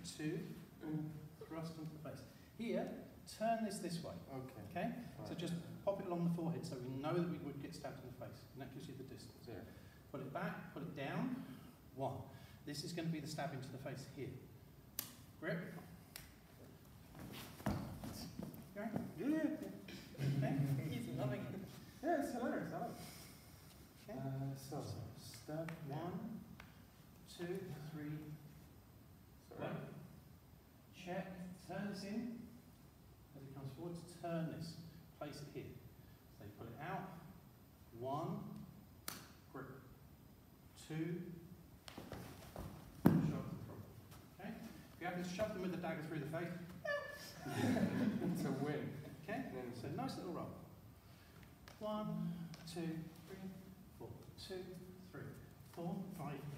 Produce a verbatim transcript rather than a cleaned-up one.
two, thrust into the face. Here, turn this this way. Okay. Okay? Right. So just pop it along the forehead so we know that we would get stabbed in the face. And that gives you the distance. Yeah. Put it back, put it down. One. This is going to be the stabbing to the face here. Grip. Okay? Yeah, yeah, yeah. Okay? He's loving it. Yeah, it's hilarious. I like it. Okay. Uh, so, So, stab one, two, three, sorry. one. Check. Turn this in. As it comes forward, turn this. Place it here. So you put it out. One. Grip. Two. Shove them through. Okay? If you happen to shove them with the dagger through the face, To win. okay? So nice little roll. One, two, three, four, two, three, four, five,